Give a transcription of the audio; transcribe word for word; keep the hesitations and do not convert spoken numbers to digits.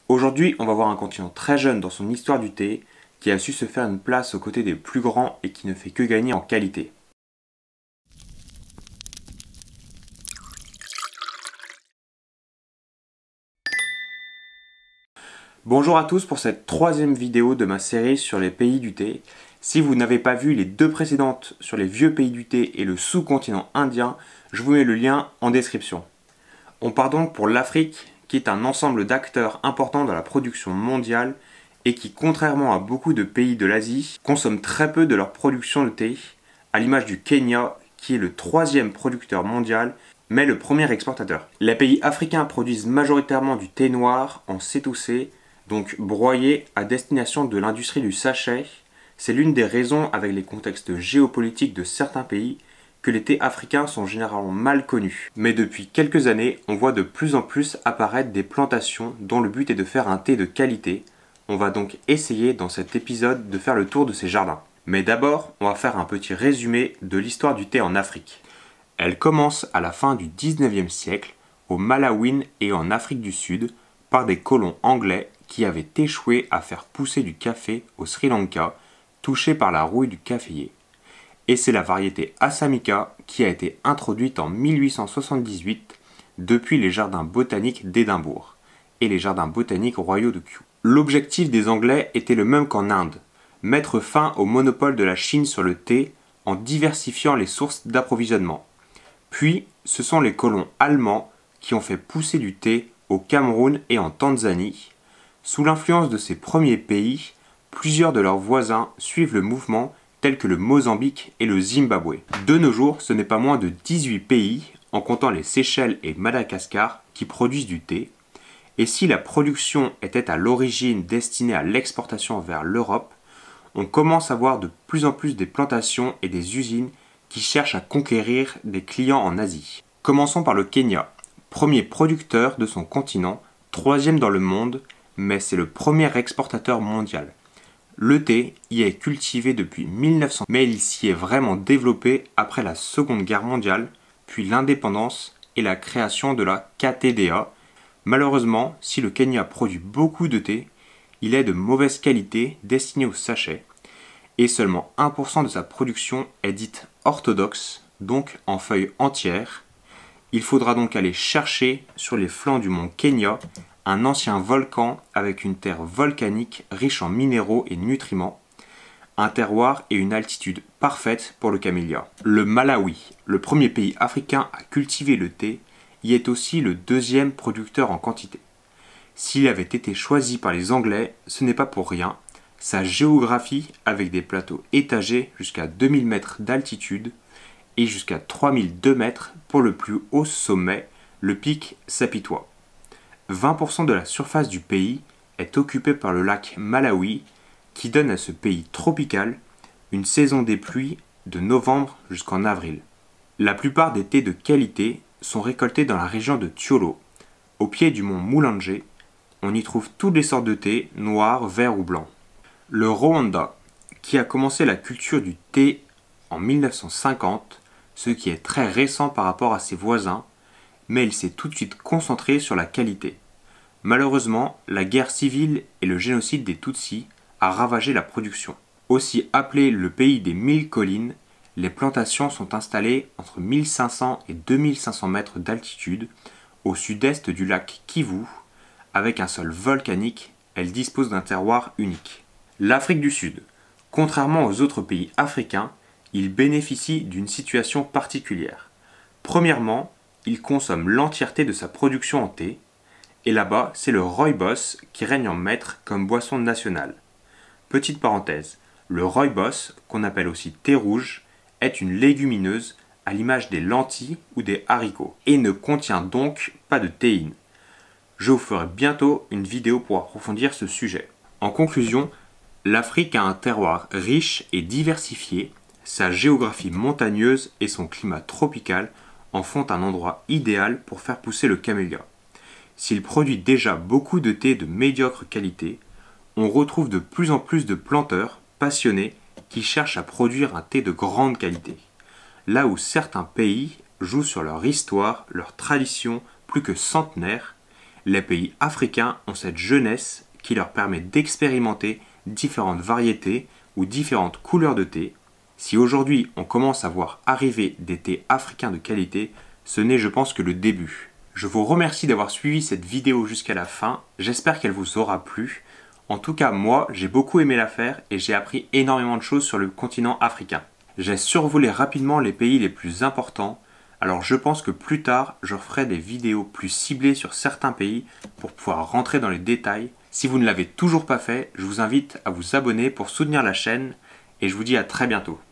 Aujourd'hui, on va voir un continent très jeune dans son histoire du thé, qui a su se faire une place aux côtés des plus grands et qui ne fait que gagner en qualité. Bonjour à tous pour cette troisième vidéo de ma série sur les pays du thé. Si vous n'avez pas vu les deux précédentes sur les vieux pays du thé et le sous-continent indien, je vous mets le lien en description. On part donc pour l'Afrique, qui est un ensemble d'acteurs importants dans la production mondiale et qui, contrairement à beaucoup de pays de l'Asie, consomment très peu de leur production de thé, à l'image du Kenya, qui est le troisième producteur mondial, mais le premier exportateur. Les pays africains produisent majoritairement du thé noir en C deux C, donc broyé à destination de l'industrie du sachet. C'est l'une des raisons, avec les contextes géopolitiques de certains pays, que les thés africains sont généralement mal connus. Mais depuis quelques années, on voit de plus en plus apparaître des plantations dont le but est de faire un thé de qualité. On va donc essayer dans cet épisode de faire le tour de ces jardins. Mais d'abord, on va faire un petit résumé de l'histoire du thé en Afrique. Elle commence à la fin du dix-neuvième siècle, au Malawi et en Afrique du Sud, par des colons anglais qui avaient échoué à faire pousser du café au Sri Lanka, touché par la rouille du caféier. Et c'est la variété Assamica qui a été introduite en mille huit cent soixante-dix-huit depuis les jardins botaniques d'Édimbourg et les jardins botaniques royaux de Kew. L'objectif des Anglais était le même qu'en Inde, mettre fin au monopole de la Chine sur le thé en diversifiant les sources d'approvisionnement. Puis, ce sont les colons allemands qui ont fait pousser du thé au Cameroun et en Tanzanie. Sous l'influence de ces premiers pays, plusieurs de leurs voisins suivent le mouvement, tels que le Mozambique et le Zimbabwe. De nos jours, ce n'est pas moins de dix-huit pays, en comptant les Seychelles et Madagascar, qui produisent du thé. Et si la production était à l'origine destinée à l'exportation vers l'Europe, on commence à voir de plus en plus des plantations et des usines qui cherchent à conquérir des clients en Asie. Commençons par le Kenya, premier producteur de son continent, troisième dans le monde, mais c'est le premier exportateur mondial. Le thé y est cultivé depuis mille neuf cents, mais il s'y est vraiment développé après la Seconde Guerre mondiale, puis l'indépendance et la création de la K T D A. Malheureusement, si le Kenya produit beaucoup de thé, il est de mauvaise qualité destiné au sachet, et seulement un pour cent de sa production est dite orthodoxe, donc en feuilles entières. Il faudra donc aller chercher sur les flancs du mont Kenya un ancien volcan avec une terre volcanique riche en minéraux et nutriments, un terroir et une altitude parfaite pour le camélia. Le Malawi, le premier pays africain à cultiver le thé, y est aussi le deuxième producteur en quantité. S'il avait été choisi par les Anglais, ce n'est pas pour rien. Sa géographie, avec des plateaux étagés jusqu'à deux mille mètres d'altitude et jusqu'à trois mille deux mètres pour le plus haut sommet, le pic Sapitwa. vingt pour cent de la surface du pays est occupée par le lac Malawi, qui donne à ce pays tropical une saison des pluies de novembre jusqu'en avril. La plupart des thés de qualité sont récoltés dans la région de Thiolo, au pied du mont Mulanje. On y trouve toutes les sortes de thé, noir, vert ou blanc. Le Rwanda, qui a commencé la culture du thé en mille neuf cent cinquante, ce qui est très récent par rapport à ses voisins, mais il s'est tout de suite concentré sur la qualité. Malheureusement, la guerre civile et le génocide des Tutsis a ravagé la production. Aussi appelé le pays des mille collines, les plantations sont installées entre mille cinq cents et deux mille cinq cents mètres d'altitude, au sud-est du lac Kivu. Avec un sol volcanique, elle dispose d'un terroir unique. L'Afrique du Sud. Contrairement aux autres pays africains, il bénéficie d'une situation particulière. Premièrement, il consomme l'entièreté de sa production en thé, et là-bas, c'est le rooibos qui règne en maître comme boisson nationale. Petite parenthèse, le rooibos, qu'on appelle aussi thé rouge, est une légumineuse à l'image des lentilles ou des haricots, et ne contient donc pas de théine. Je vous ferai bientôt une vidéo pour approfondir ce sujet. En conclusion, l'Afrique a un terroir riche et diversifié, sa géographie montagneuse et son climat tropical en font un endroit idéal pour faire pousser le camélia. S'il produit déjà beaucoup de thé de médiocre qualité, on retrouve de plus en plus de planteurs passionnés qui cherchent à produire un thé de grande qualité. Là où certains pays jouent sur leur histoire, leur tradition plus que centenaire, Les pays africains ont cette jeunesse qui leur permet d'expérimenter différentes variétés ou différentes couleurs de thé. Si aujourd'hui on commence à voir arriver des thés africains de qualité, ce n'est, je pense, que le début. Je vous remercie d'avoir suivi cette vidéo jusqu'à la fin, j'espère qu'elle vous aura plu. En tout cas, moi, j'ai beaucoup aimé la faire et j'ai appris énormément de choses sur le continent africain. J'ai survolé rapidement les pays les plus importants, alors je pense que plus tard, je referai des vidéos plus ciblées sur certains pays pour pouvoir rentrer dans les détails. Si vous ne l'avez toujours pas fait, je vous invite à vous abonner pour soutenir la chaîne et je vous dis à très bientôt.